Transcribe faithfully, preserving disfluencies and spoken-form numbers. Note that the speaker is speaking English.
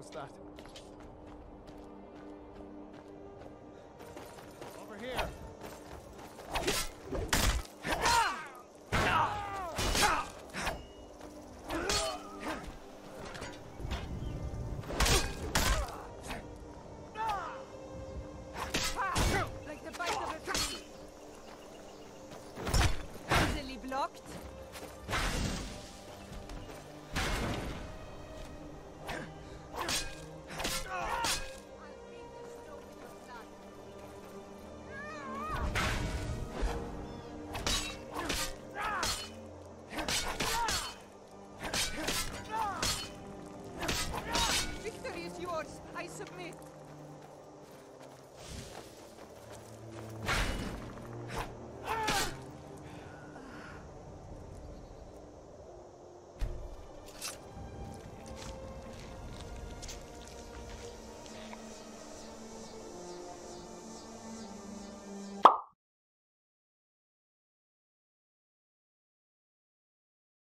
was that? Over here! Like the bite of a tree. Easily blocked. Victory is yours. I submit.